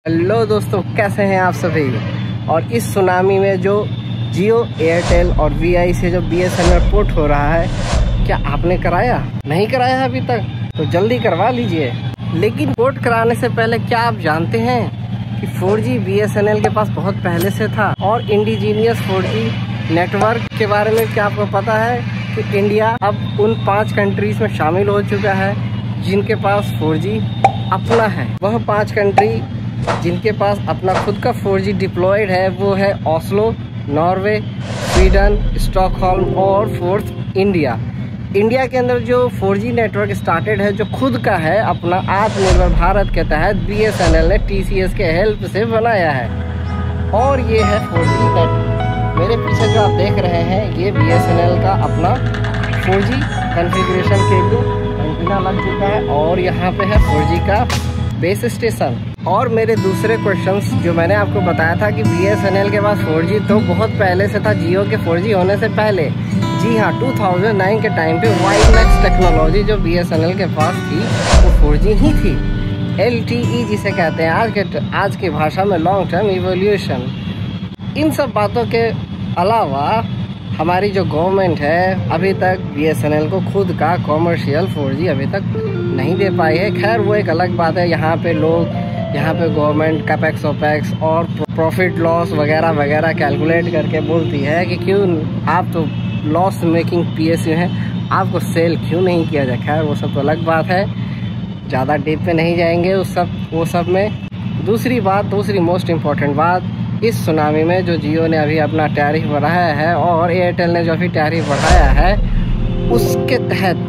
Hello दोस्तों, कैसे हैं आप सभी। और इस सुनामी में जो जियो, एयरटेल और वीआई से जो BSNL पोर्ट हो रहा है, क्या आपने कराया? नहीं कराया अभी तक तो जल्दी करवा लीजिए। लेकिन पोर्ट कराने से पहले क्या आप जानते हैं कि 4G BSNL के पास बहुत पहले से था। और इंडिजीनियस 4G नेटवर्क के बारे में क्या आपको पता है कि इंडिया अब उन 5 कंट्रीज में शामिल हो चुका है जिनके पास 4G अपना है। वह 5 कंट्री जिनके पास अपना खुद का 4G डिप्लॉयड है वो है ओस्लो, नॉर्वे, स्वीडन, स्टॉकहोल्म और 4th इंडिया। इंडिया के अंदर जो 4G नेटवर्क स्टार्टेड है, जो खुद का है अपना, आत्मनिर्भर भारत के तहत BSNL ने TCS के हेल्प से बनाया है। और ये है 4G नेटवर्क। मेरे पीछे जो आप देख रहे हैं ये BSNL का अपना 4G कॉन्फ़िगरेशन केबल एंटीना लग चुका है और यहाँ पे है 4G का बेस स्टेशन। और मेरे दूसरे क्वेश्चंस जो मैंने आपको बताया था कि BSNL के पास 4G तो बहुत पहले से था, जियो के 4G होने से पहले। जी हाँ, 2009 के टाइम पे WiMAX टेक्नोलॉजी जो BSNL के पास थी वो 4G ही थी। LTE जिसे कहते हैं आज की भाषा में लॉन्ग टर्म इवोल्यूशन। इन सब बातों के अलावा हमारी जो गवर्नमेंट है अभी तक BSNL को खुद का कॉमर्शियल 4G अभी तक नहीं दे पाई है। खैर वो एक अलग बात है। यहाँ पे गवर्नमेंट कैपेक्स ओपेक्स और प्रॉफिट लॉस वगैरह वगैरह कैलकुलेट करके बोलती है कि क्यों आप तो लॉस मेकिंग PSU हैं, आपको सेल क्यों नहीं किया जाए। खैर वो सब तो अलग बात है, ज़्यादा डीप पे नहीं जाएंगे वो सब में। दूसरी मोस्ट इम्पॉर्टेंट बात, इस सुनामी में जो जियो ने अभी अपना टैरिफ बढ़ाया है और एयरटेल ने जो अभी टैरिफ बढ़ाया है उसके तहत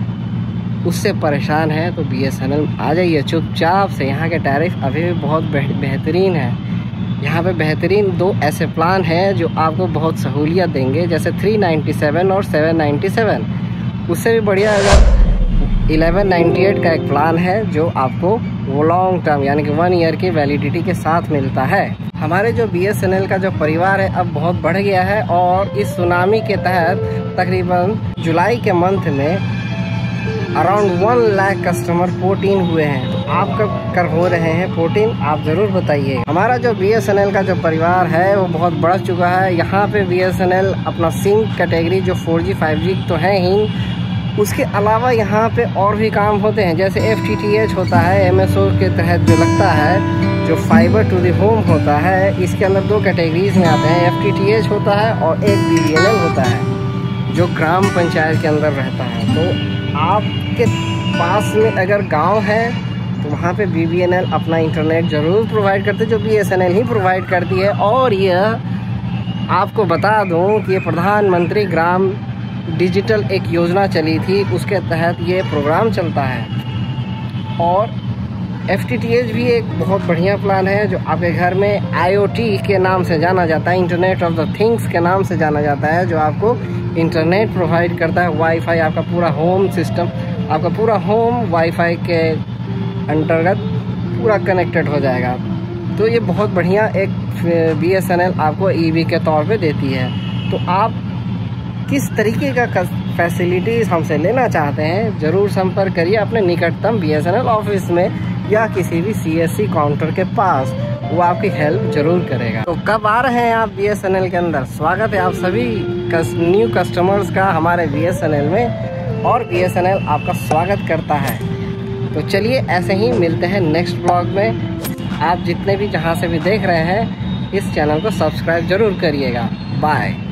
उससे परेशान है तो BSNL आ जाइए चुपचाप से। यहाँ के टैरिफ अभी भी बहुत बेहतरीन है। यहाँ पे बेहतरीन 2 ऐसे प्लान हैं जो आपको बहुत सहूलियत देंगे, जैसे 397 और 797। उससे भी बढ़िया अगर 1198 का एक प्लान है जो आपको वो लॉन्ग टर्म यानी कि 1 ईयर की वैलिडिटी के साथ मिलता है। हमारे जो BSNL का जो परिवार है अब बहुत बढ़ गया है और इस सुनामी के तहत तकरीबन जुलाई के मंथ में around 1 lakh customer port in हुए हैं। तो आप कब कर हो रहे हैं पोर्ट इन, आप ज़रूर बताइए। हमारा जो BSNL का जो परिवार है वो बहुत बढ़ चुका है। यहाँ पे BSNL अपना सिंक कैटेगरी जो 4G 5G तो है ही, उसके अलावा यहाँ पे और भी काम होते हैं, जैसे FTTH होता है MSO के तहत जो लगता है, जो फाइबर टू द होम होता है। इसके अंदर 2 कैटेगरीज में आते हैं, FTTH होता है और एक BBNL होता है जो ग्राम पंचायत के अंदर रहता है। तो आपके पास में अगर गांव है तो वहाँ पे BBNL अपना इंटरनेट ज़रूर प्रोवाइड करते, जो BSNL ही प्रोवाइड करती है। और यह आपको बता दूं कि ये प्रधानमंत्री ग्राम डिजिटल एक योजना चली थी, उसके तहत ये प्रोग्राम चलता है। और FTTH भी एक बहुत बढ़िया प्लान है जो आपके घर में IoT के नाम से जाना जाता है, इंटरनेट ऑफ द थिंग्स के नाम से जाना जाता है, जो आपको इंटरनेट प्रोवाइड करता है। वाईफाई आपका पूरा होम सिस्टम, आपका पूरा होम वाईफाई के अंतर्गत पूरा कनेक्टेड हो जाएगा। तो ये बहुत बढ़िया एक BSNL आपको EV के तौर पे देती है। तो आप किस तरीके का फैसिलिटीज़ हमसे लेना चाहते हैं ज़रूर संपर्क करिए अपने निकटतम BSNL ऑफिस में या किसी भी CSC काउंटर के पास, वो आपकी हेल्प ज़रूर करेगा। तो कब आ रहे हैं आप BSNL के अंदर? स्वागत है आप सभी न्यू कस्टमर्स का हमारे BSNL में, और BSNL आपका स्वागत करता है। तो चलिए ऐसे ही मिलते हैं नेक्स्ट ब्लॉग में। आप जितने भी जहाँ से भी देख रहे हैं इस चैनल को सब्सक्राइब ज़रूर करिएगा। बाय।